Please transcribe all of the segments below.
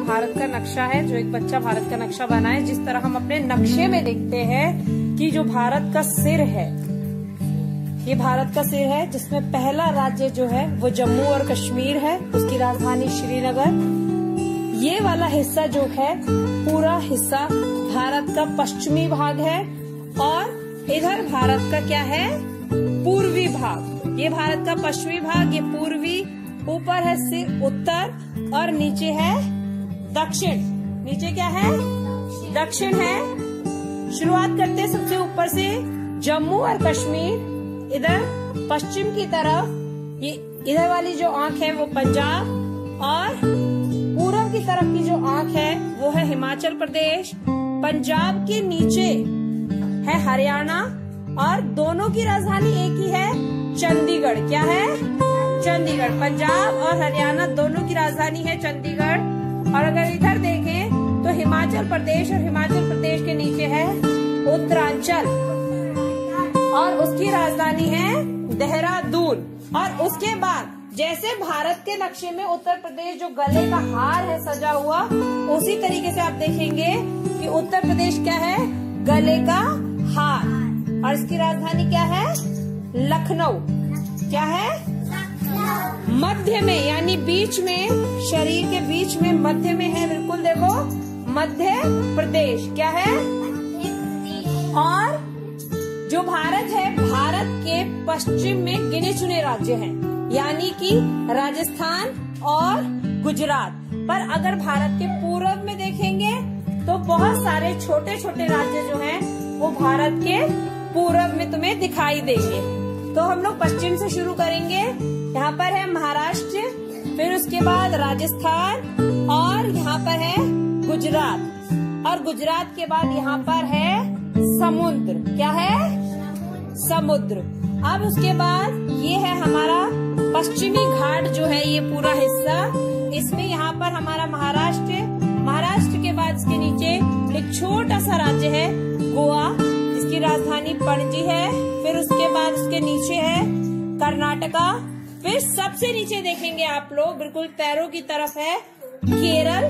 भारत का नक्शा है, जो एक बच्चा भारत का नक्शा बनाए। जिस तरह हम अपने नक्शे में देखते हैं कि जो भारत का सिर है, ये भारत का सिर है, जिसमें पहला राज्य जो है वो जम्मू और कश्मीर है, उसकी राजधानी श्रीनगर। ये वाला हिस्सा जो है, पूरा हिस्सा भारत का पश्चिमी भाग है, और इधर भारत का क्या है, पूर्वी भाग। ये भारत का पश्चिमी भाग, ये पूर्वी, ऊपर है सिर उत्तर, और नीचे है दक्षिण। नीचे क्या है, दक्षिण है। शुरुआत करते हैं सबसे ऊपर से। जम्मू और कश्मीर इधर पश्चिम की तरफ, ये इधर वाली जो आंख है वो पंजाब, और पूरब की तरफ की जो आंख है वो है हिमाचल प्रदेश। पंजाब के नीचे है हरियाणा, और दोनों की राजधानी एक ही है, चंडीगढ़। क्या है, चंडीगढ़। पंजाब और हरियाणा दोनों की राजधानी है चंडीगढ़। और अगर इधर देखें तो हिमाचल प्रदेश, और हिमाचल प्रदेश के नीचे है उत्तरांचल, और उसकी राजधानी है देहरादून। और उसके बाद जैसे भारत के नक्शे में उत्तर प्रदेश जो गले का हार है सजा हुआ, उसी तरीके से आप देखेंगे कि उत्तर प्रदेश क्या है, गले का हार, और इसकी राजधानी क्या है, लखनऊ। क्या है, मध्य में, यानी बीच में, शरीर के बीच में मध्य में है, बिल्कुल देखो, मध्य प्रदेश। क्या है, और जो भारत है, भारत के पश्चिम में गिने चुने राज्य हैं, यानी कि राजस्थान और गुजरात। पर अगर भारत के पूर्व में देखेंगे तो बहुत सारे छोटे छोटे राज्य जो हैं वो भारत के पूर्व में तुम्हें दिखाई देंगे। तो हम लोग पश्चिम से शुरू करेंगे। यहाँ पर है महाराष्ट्र, फिर उसके बाद राजस्थान, और यहाँ पर है गुजरात, और गुजरात के बाद यहाँ पर है समुद्र। क्या है, समुद्र। अब उसके बाद ये है हमारा पश्चिमी घाट जो है, ये पूरा हिस्सा, इसमें यहाँ पर हमारा महाराष्ट्र। महाराष्ट्र के बाद इसके नीचे एक छोटा सा राज्य है गोवा, इसकी राजधानी पणजी है। फिर उसके बाद उसके नीचे है कर्नाटका। फिर सबसे नीचे देखेंगे आप लोग, बिल्कुल पैरों की तरफ है केरल,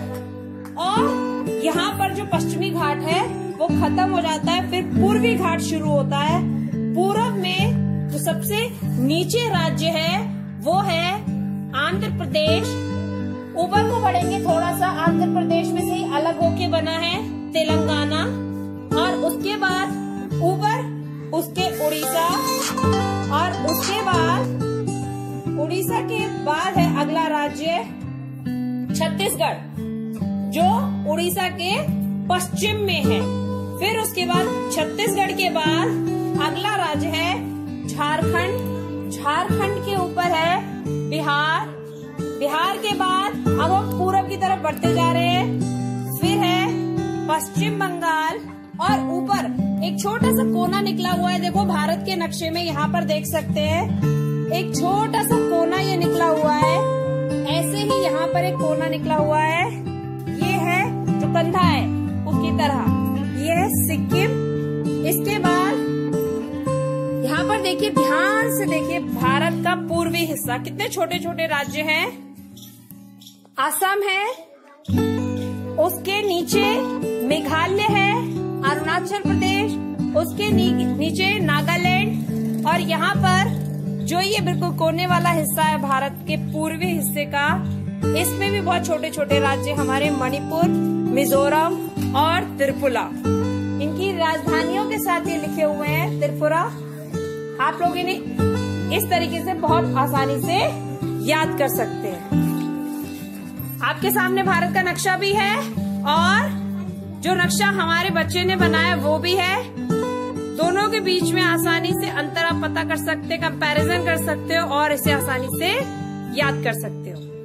और यहाँ पर जो पश्चिमी घाट है वो खत्म हो जाता है, फिर पूर्वी घाट शुरू होता है। पूरब में जो सबसे नीचे राज्य है वो है आंध्र प्रदेश। ऊपर को बढ़ेंगे थोड़ा सा, आंध्र प्रदेश में से ही अलग होके बना है तेलंगाना, और उसके बाद ऊपर उसके उड़ीसा, और उसके बाद उड़ीसा के बाद है अगला राज्य छत्तीसगढ़, जो उड़ीसा के पश्चिम में है। फिर उसके बाद छत्तीसगढ़ के बाद अगला राज्य है झारखंड। झारखंड के ऊपर है बिहार। बिहार के बाद अब हम पूरब की तरफ बढ़ते जा रहे हैं। फिर है पश्चिम बंगाल, और ऊपर एक छोटा सा कोना निकला हुआ है, देखो भारत के नक्शे में यहाँ पर देख सकते हैं, एक छोटा सा कोना ये निकला हुआ है। ऐसे ही यहाँ पर एक कोना निकला हुआ है, ये है जो कंधा है उसकी तरह, ये है सिक्किम। इसके बाद यहाँ पर देखिए, ध्यान से देखिए, भारत का पूर्वी हिस्सा, कितने छोटे छोटे राज्य हैं। असम है, उसके नीचे मेघालय है, अरुणाचल प्रदेश, उसके नीचे नागालैंड, और यहाँ पर जो ये बिल्कुल कोने वाला हिस्सा है भारत के पूर्वी हिस्से का, इसमें भी बहुत छोटे छोटे राज्य हमारे मणिपुर, मिजोरम और त्रिपुरा। इनकी राजधानियों के साथ ये लिखे हुए हैं त्रिपुरा। आप लोग इन्हें इस तरीके से बहुत आसानी से याद कर सकते हैं। आपके सामने भारत का नक्शा भी है, और जो नक्शा हमारे बच्चे ने बनाया वो भी है। दोनों के बीच में आसानी से अंतर आप पता कर सकते, कंपैरिजन कर सकते हो, और इसे आसानी से याद कर सकते हो।